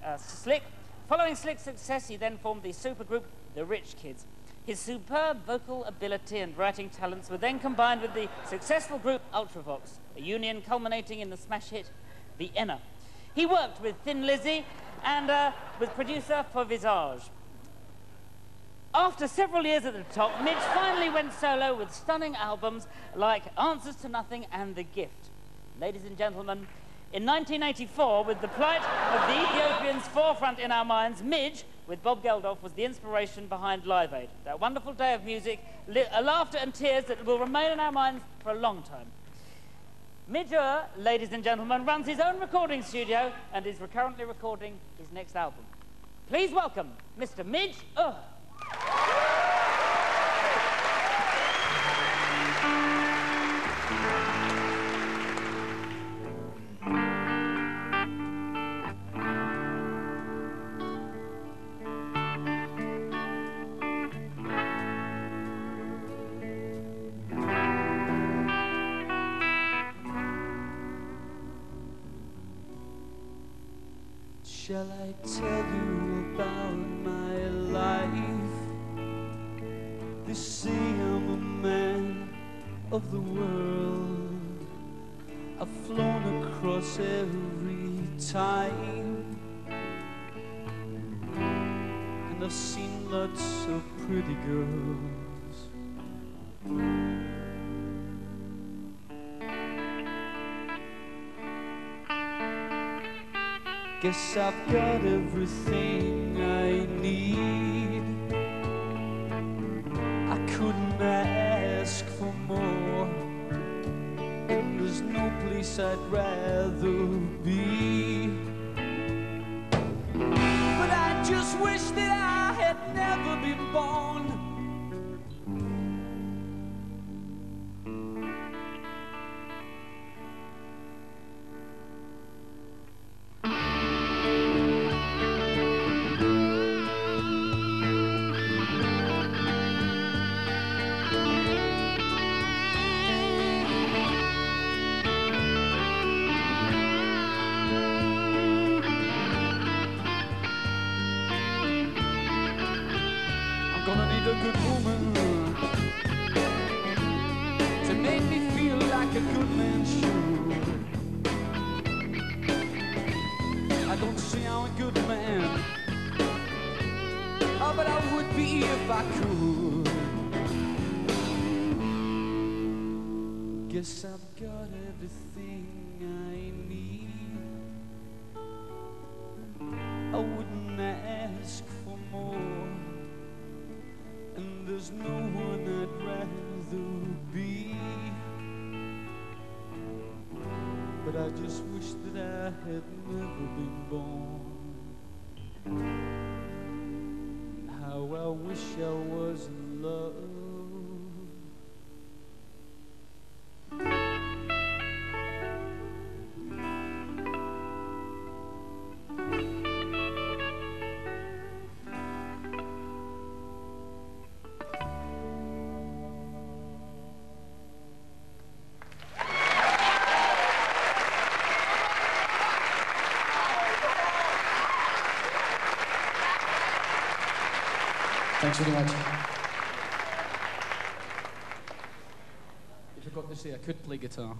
Slick. Following Slick's success, he then formed the supergroup The Rich Kids. His superb vocal ability and writing talents were then combined with the successful group Ultravox, a union culminating in the smash hit Vienna. He worked with Thin Lizzy and was producer for Visage. After several years at the top, Midge finally went solo with stunning albums like Answers to Nothing and The Gift. Ladies and gentlemen, in 1984, with the plight of the Ethiopians forefront in our minds, Midge, with Bob Geldof, was the inspiration behind Live Aid. That wonderful day of music, laughter and tears that will remain in our minds for a long time. Midge Ure, ladies and gentlemen, runs his own recording studio and is currently recording his next album. Please welcome Mr. Midge Ure. Shall I tell you about my life? They say I'm a man of the world. I've flown across every time, and I've seen lots of pretty girls. Guess I've got everything I need. I couldn't ask for more, and there's no place I'd rather be. But I just wish that I had never been born. Gonna need a good woman to make me feel like a good man should. I don't say I'm a good man, oh, but I would be if I could. Guess I've got everything I need. I wouldn't ask for more, and there's no one I'd rather be. But I just wish that I had never been born. How I wish I was in love. Thanks very much. I forgot to say I could play guitar.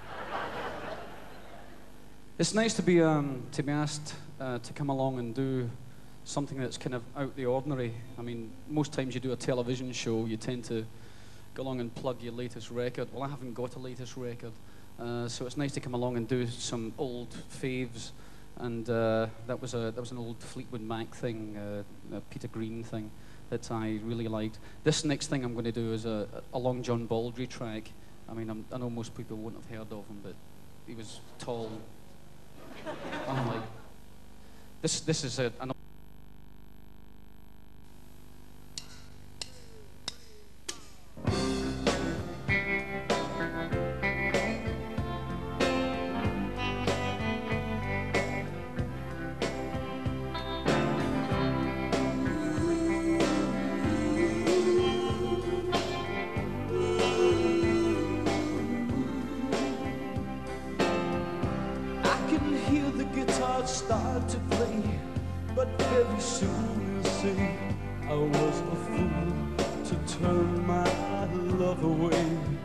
It's nice to be asked to come along and do something that's kind of out the ordinary. I mean, most times you do a television show, you tend to go along and plug your latest record. Well, I haven't got a latest record, so it's nice to come along and do some old faves. And that was an old Fleetwood Mac thing, a Peter Green thing that I really liked. This next thing I'm going to do is a Long John Baldry track. I mean, I know most people won't have heard of him, but he was tall. Unlike this is an. Start to play. But very soon you say I was a fool to turn my love away.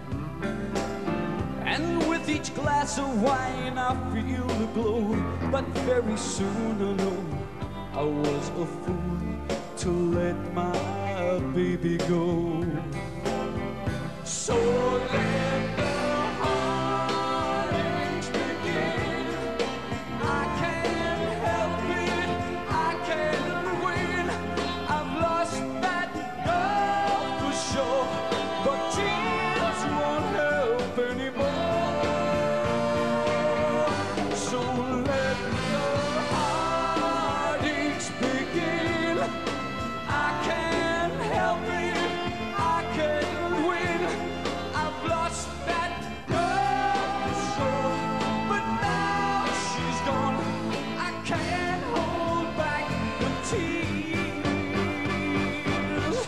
And with each glass of wine I feel the glow. But very soon I know I was a fool to let my baby go. So let the heartaches begin. I can't help it, I can't win. I've lost that girl for sure, but tears won't help anymore. So let the heartaches begin. I can't help it, I can't win. I've lost that girl for sure, but now she's gone. I can't hold back the tears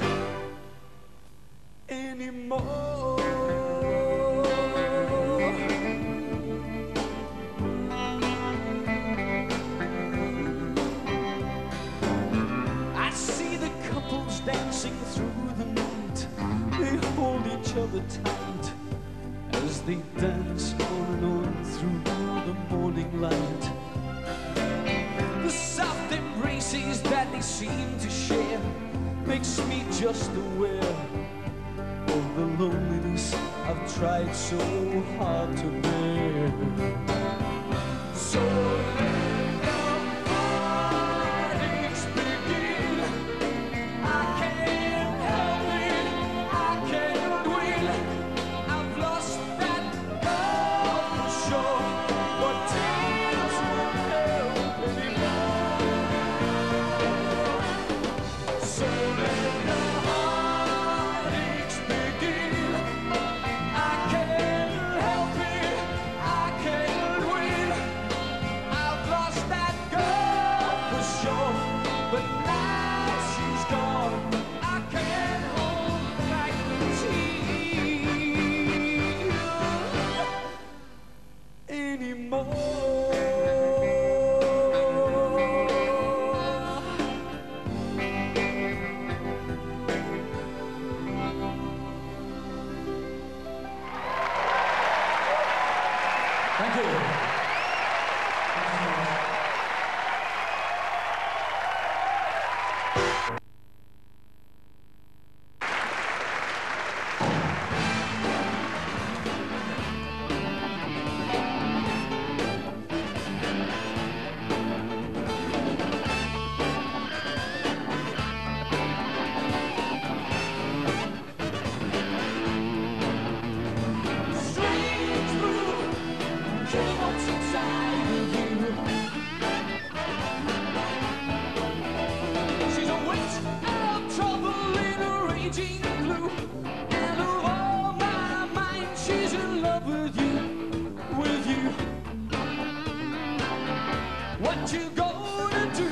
anymore. I see the couples dancing through the night. They hold each other tight as they dance on and on through the morning light. The soft embraces that they seem to share makes me just aware of the loneliness I've tried so hard to bear. So let the heartaches begin. I can't help it, I can't win. I've lost that girl for sure, but tears won't help anymore. So let the heartaches begin. I can't help it, I can't win. I've lost that girl for sure, but now she's gone. I can't hold back the tears anymore. Thank you. Strange blue, kill what's inside of you. She's a witch of trouble in a raging blue. And of all my mind, she's in love with you, with you. What you gonna do?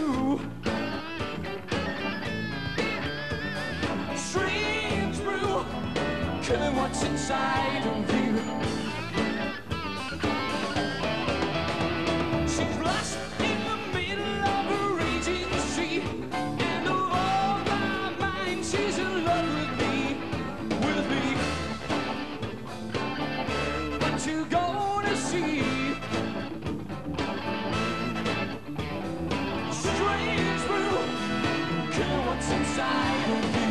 Strange brew, killing what's inside of you. She's lost in the middle of a raging sea. And of all my mind, she's in love with me, with me. What you gonna see? Strange brew, kill what's inside of you.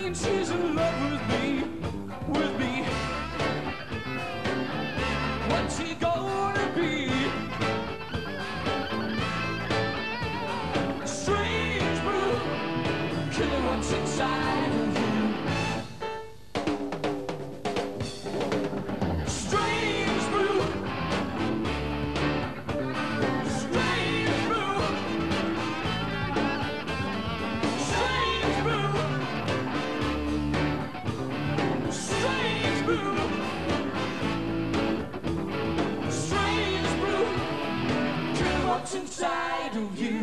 thinking she's in love with me, with me. What's she gonna be? Strange brew, killing what's inside of you. Strange brew, strange brew, strange brew, strange brew, strange brew, killing what's inside of you.